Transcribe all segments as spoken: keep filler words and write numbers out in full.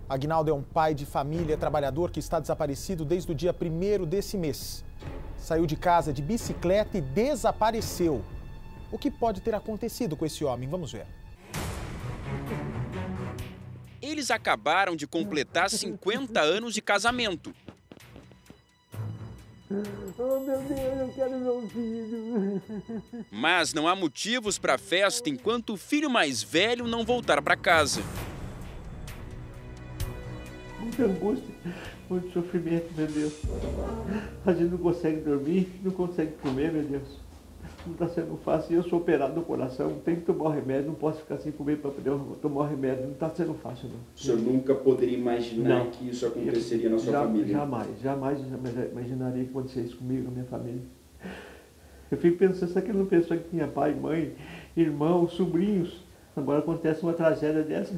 Aguinaldo é um pai de família trabalhador que está desaparecido desde o dia primeiro desse mês. Saiu de casa de bicicleta e desapareceu. O que pode ter acontecido com esse homem? Vamos ver. Eles acabaram de completar cinquenta anos de casamento. Oh, meu Deus, eu quero meu filho. Mas não há motivos para a festa enquanto o filho mais velho não voltar para casa. Muita angústia, muito sofrimento, meu Deus. A gente não consegue dormir, não consegue comer, meu Deus. Não está sendo fácil. Eu sou operado no coração, tenho que tomar o remédio, não posso ficar sem comer para poder tomar o remédio. Não está sendo fácil, não. O senhor nunca poderia imaginar não. que isso aconteceria na sua Já, família? Jamais, jamais imaginaria que acontecesse isso comigo, com a minha família. Eu fico pensando, será que ele não pensou que tinha pai, mãe, irmãos, sobrinhos? Agora acontece uma tragédia dessa.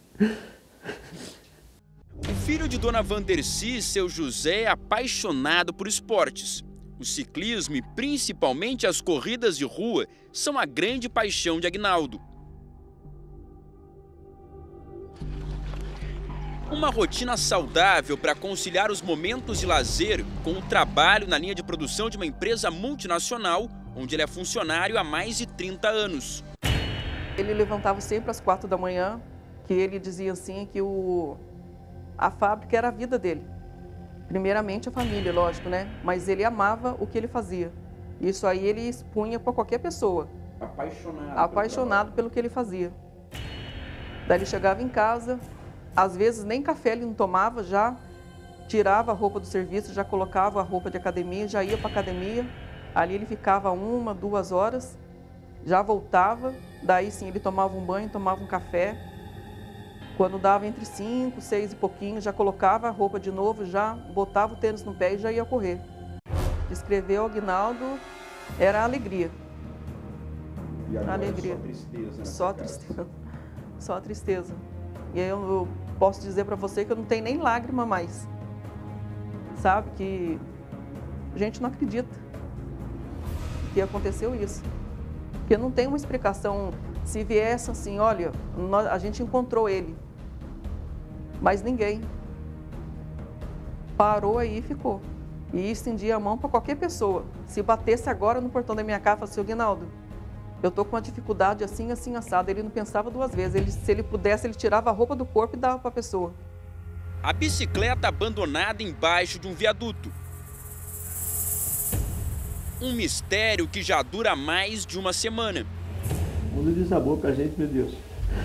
O filho de Dona Vandercy, seu José, é apaixonado por esportes. O ciclismo e principalmente as corridas de rua são a grande paixão de Aguinaldo. Uma rotina saudável para conciliar os momentos de lazer com o trabalho na linha de produção de uma empresa multinacional, onde ele é funcionário há mais de trinta anos. Ele levantava sempre às quatro da manhã, que ele dizia assim que o, a fábrica era a vida dele. Primeiramente a família, lógico, né? Mas ele amava o que ele fazia. Isso aí ele expunha para qualquer pessoa. Apaixonado. Apaixonado pelo que ele fazia. Daí ele chegava em casa, às vezes nem café ele não tomava, já tirava a roupa do serviço, já colocava a roupa de academia, já ia para a academia. Ali ele ficava uma, duas horas, já voltava. Daí sim ele tomava um banho, tomava um café. Quando dava entre cinco, seis e pouquinho, já colocava a roupa de novo, já botava o tênis no pé e já ia correr. Escreveu Aguinaldo, era a alegria. E agora alegria. Só tristeza. Só tristeza. Só tristeza. E aí eu, eu posso dizer para você que eu não tenho nem lágrima mais. Sabe que a gente não acredita que aconteceu isso. Porque não tem uma explicação. Se viesse assim, olha, nós, a gente encontrou ele, mas ninguém. Parou aí e ficou. E estendia a mão para qualquer pessoa. Se batesse agora no portão da minha casa, falasse, seu Aguinaldo, eu estou com uma dificuldade assim, assim, assado. Ele não pensava duas vezes. Ele, se ele pudesse, ele tirava a roupa do corpo e dava para a pessoa. A bicicleta abandonada embaixo de um viaduto. Um mistério que já dura mais de uma semana. O mundo desabou pra gente, meu Deus.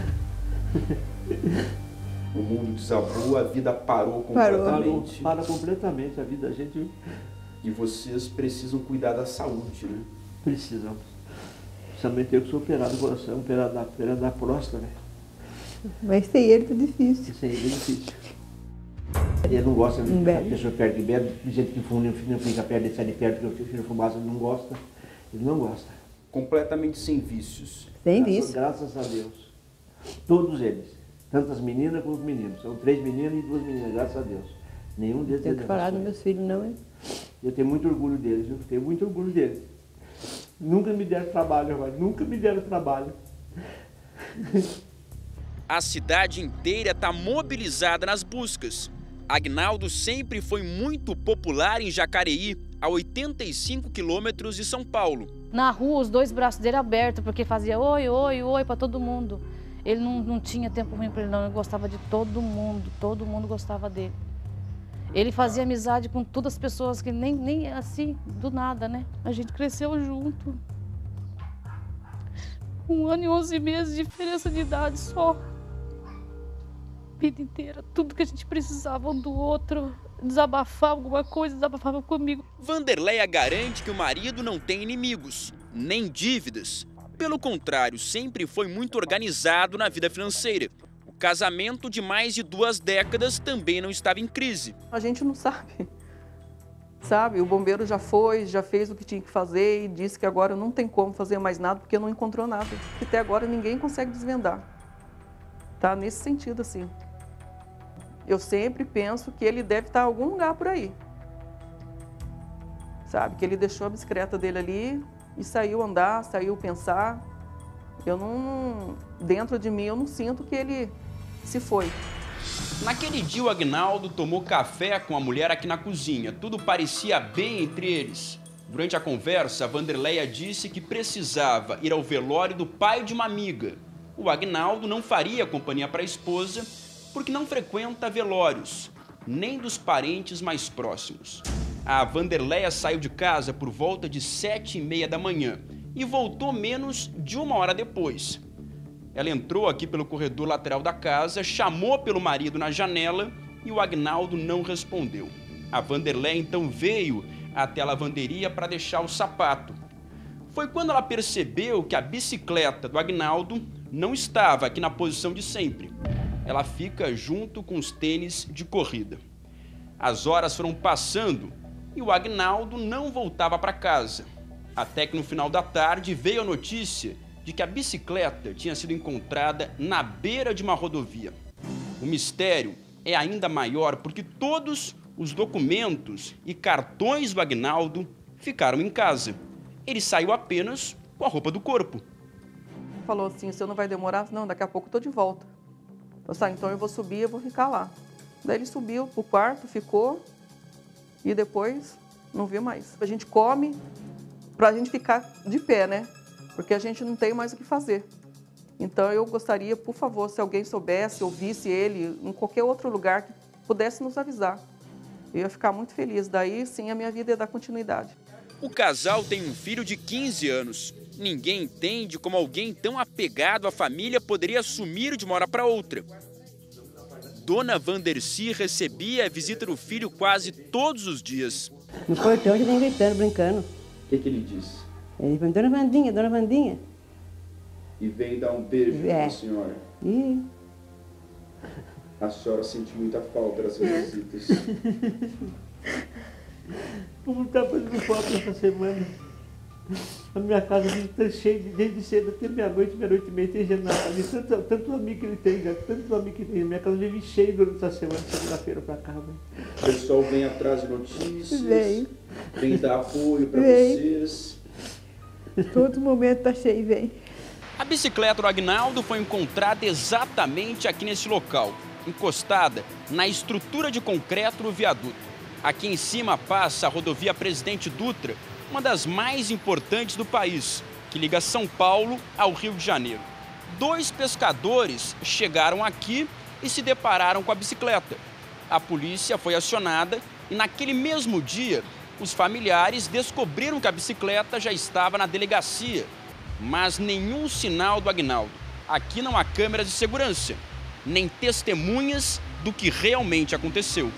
O mundo desabou, a vida parou completamente. Parou, para completamente a vida da gente. E vocês precisam cuidar da saúde, né? Precisamos. Principalmente eu que sou operado do coração, operado da, operado da próstata, né? Mas sem ele tá difícil. Sem ele é difícil. Ele não gosta de a pessoa perto que bebe, do jeito que fuma, não fica perto, ele sai de perto, porque o filho fumaça, ele não gosta. Ele não gosta. Completamente sem vícios. Sem graças, vício. Graças a Deus. Todos eles. Tanto as meninas como os meninos. São três meninas e duas meninas, graças a Deus. Nenhum deles Tenho que falar dos meus filhos, não, hein? Eu tenho muito orgulho deles, eu tenho muito orgulho deles. Nunca me deram trabalho, mas nunca me deram trabalho. A cidade inteira está mobilizada nas buscas. Aguinaldo sempre foi muito popular em Jacareí, a oitenta e cinco quilômetros de São Paulo. Na rua, os dois braços dele abertos, porque fazia oi, oi, oi para todo mundo. Ele não, não tinha tempo ruim para ele, não. Ele gostava de todo mundo, todo mundo gostava dele. Ele fazia amizade com todas as pessoas, que nem, nem assim, do nada, né? A gente cresceu junto. Um ano e onze meses de diferença de idade só. Vida inteira, tudo que a gente precisava um do outro, desabafar alguma coisa, desabafava comigo. Vanderleia garante que o marido não tem inimigos, nem dívidas. Pelo contrário, sempre foi muito organizado na vida financeira. O casamento de mais de duas décadas também não estava em crise. A gente não sabe. Sabe, o bombeiro já foi, já fez o que tinha que fazer e disse que agora não tem como fazer mais nada porque não encontrou nada. Que até agora ninguém consegue desvendar. Tá nesse sentido, assim. Eu sempre penso que ele deve estar em algum lugar por aí. Sabe, que ele deixou a bicicleta dele ali e saiu andar, saiu pensar. Eu não, dentro de mim, eu não sinto que ele se foi. Naquele dia, o Agnaldo tomou café com a mulher aqui na cozinha. Tudo parecia bem entre eles. Durante a conversa, a Vanderleia disse que precisava ir ao velório do pai de uma amiga. O Agnaldo não faria companhia para a esposa porque não frequenta velórios, nem dos parentes mais próximos. A Vanderleia saiu de casa por volta de sete e meia da manhã e voltou menos de uma hora depois. Ela entrou aqui pelo corredor lateral da casa, chamou pelo marido na janela e o Agnaldo não respondeu. A Vanderleia então veio até a lavanderia para deixar o sapato. Foi quando ela percebeu que a bicicleta do Agnaldo não estava aqui na posição de sempre. Ela fica junto com os tênis de corrida. As horas foram passando e o Agnaldo não voltava para casa. Até que no final da tarde veio a notícia de que a bicicleta tinha sido encontrada na beira de uma rodovia. O mistério é ainda maior porque todos os documentos e cartões do Agnaldo ficaram em casa. Ele saiu apenas com a roupa do corpo. Falou assim, você não vai demorar? Não, daqui a pouco eu tô de volta. Eu falei, então eu vou subir, eu vou ficar lá. Daí ele subiu pro quarto, ficou e depois não viu mais. A gente come pra gente ficar de pé, né? Porque a gente não tem mais o que fazer. Então eu gostaria, por favor, se alguém soubesse, ouvisse ele em qualquer outro lugar, que pudesse nos avisar. Eu ia ficar muito feliz. Daí sim a minha vida ia dar continuidade. O casal tem um filho de quinze anos. Ninguém entende como alguém tão apegado à família poderia sumir de uma hora para outra. Dona Vandercy recebia a visita do filho quase todos os dias. No portão ele vem gritando, brincando. O que, que ele disse? Ele falou, dona Vandinha, dona Vandinha. E veio dar um beijo É. pra senhora. E A senhora sente muita falta dessas visitas. Como está fazendo falta essa semana? A minha casa está cheia de, desde cedo até meia-noite, meia-noite e meia, tem janela. De tanto, tanto amigo que ele tem, já, tanto amigo que ele tem. Minha casa vive cheia durante essa semana, segunda-feira pra cá. Véio. O pessoal vem atrás de notícias, Vem. vem dar apoio pra Vem. vocês. todo momento tá cheio, vem. A bicicleta do Agnaldo foi encontrada exatamente aqui nesse local, encostada na estrutura de concreto do viaduto. Aqui em cima passa a rodovia Presidente Dutra, uma das mais importantes do país, que liga São Paulo ao Rio de Janeiro. Dois pescadores chegaram aqui e se depararam com a bicicleta. A polícia foi acionada e naquele mesmo dia, os familiares descobriram que a bicicleta já estava na delegacia, mas nenhum sinal do Agnaldo. Aqui não há câmeras de segurança, nem testemunhas do que realmente aconteceu.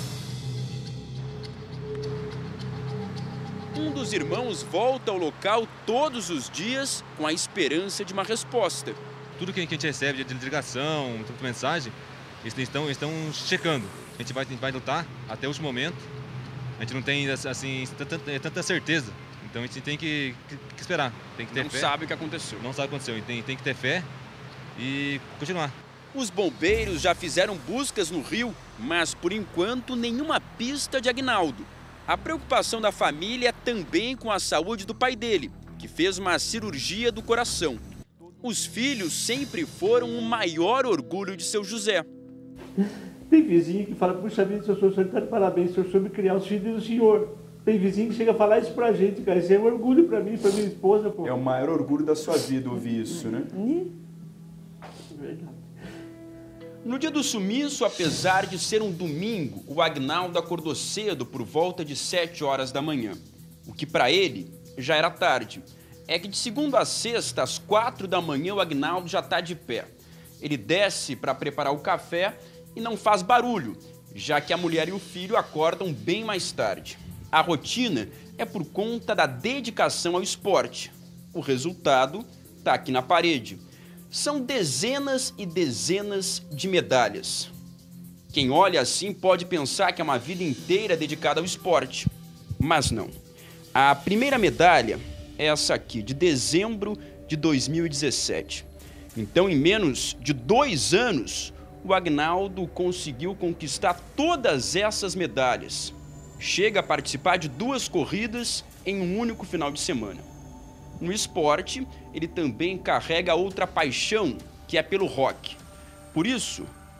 Um dos irmãos volta ao local todos os dias com a esperança de uma resposta. Tudo que a gente recebe de ligação, de mensagem, eles estão, estão checando. A gente vai, a gente vai lutar até o último momento. A gente não tem assim, tanta, tanta certeza. Então a gente tem que, que, que esperar, tem que ter Não fé. sabe o que aconteceu. Não sabe o que aconteceu, e tem, tem que ter fé e continuar. Os bombeiros já fizeram buscas no rio, mas por enquanto nenhuma pista de Agnaldo. A preocupação da família é também com a saúde do pai dele, que fez uma cirurgia do coração. Os filhos sempre foram o maior orgulho de seu José. Tem vizinho que fala, puxa vida, seu senhor está de parabéns, o senhor soube criar os filhos do senhor. Tem vizinho que chega a falar isso pra gente, cara. Isso é um orgulho pra mim, pra minha esposa, pô. É o maior orgulho da sua vida ouvir isso, né? Verdade. No dia do sumiço, apesar de ser um domingo, o Agnaldo acordou cedo por volta de sete horas da manhã. O que para ele já era tarde. É que de segunda a sexta, às quatro da manhã, o Agnaldo já está de pé. Ele desce para preparar o café e não faz barulho, já que a mulher e o filho acordam bem mais tarde. A rotina é por conta da dedicação ao esporte. O resultado está aqui na parede. São dezenas e dezenas de medalhas. Quem olha assim pode pensar que é uma vida inteira dedicada ao esporte, mas não. A primeira medalha é essa aqui, de dezembro de dois mil e dezessete. Então, em menos de dois anos, o Agnaldo conseguiu conquistar todas essas medalhas. Chega a participar de duas corridas em um único final de semana. No esporte, ele também carrega outra paixão, que é pelo rock. Por isso,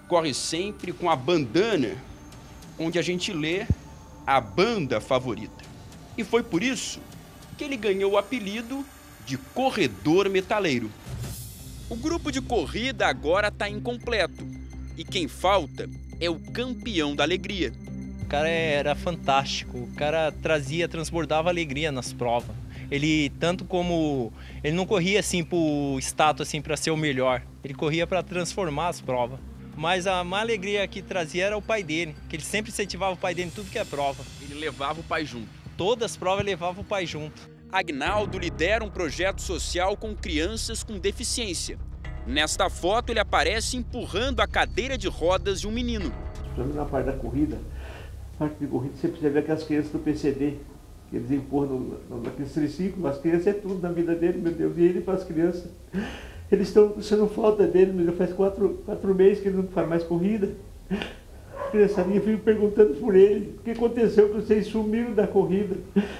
corre sempre com a bandana onde a gente lê a banda favorita. E foi por isso que ele ganhou o apelido de Corredor Metaleiro. O grupo de corrida agora está incompleto e quem falta é o campeão da alegria. O cara era fantástico, o cara trazia, transbordava alegria nas provas. Ele, tanto como, ele não corria assim pro status, assim, para ser o melhor, ele corria para transformar as provas. Mas a maior alegria que trazia era o pai dele, que ele sempre incentivava o pai dele em tudo que é prova. Ele levava o pai junto. Todas as provas levava o pai junto. Agnaldo lidera um projeto social com crianças com deficiência. Nesta foto, ele aparece empurrando a cadeira de rodas de um menino. Na parte da corrida, na parte de corrida, você precisa ver aquelas crianças do P C D, que eles empurram naqueles triciclos, as crianças é tudo na vida dele, meu Deus, e ele para as crianças. Eles estão, você não falta dele, mas já faz quatro, quatro meses que ele não faz mais corrida. A criançadinha fica perguntando por ele, o que aconteceu que vocês sumiram da corrida.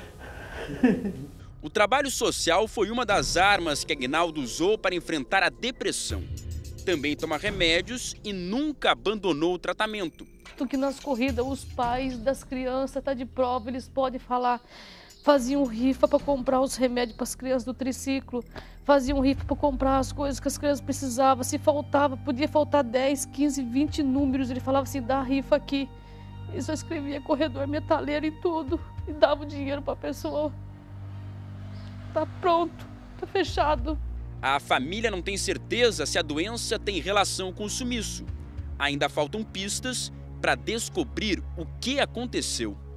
O trabalho social foi uma das armas que Agnaldo usou para enfrentar a depressão. Também toma remédios e nunca abandonou o tratamento. Que nas corridas, os pais das crianças estão de prova, eles podem falar. Faziam rifa para comprar os remédios para as crianças do triciclo. Faziam rifa para comprar as coisas que as crianças precisavam. Se faltava, podia faltar dez, quinze, vinte números. Ele falava assim, dá a rifa aqui. Ele só escrevia corredor metaleiro e tudo. E dava o dinheiro para a pessoa. Tá pronto, tá fechado. A família não tem certeza se a doença tem relação com o sumiço. Ainda faltam pistas para descobrir o que aconteceu.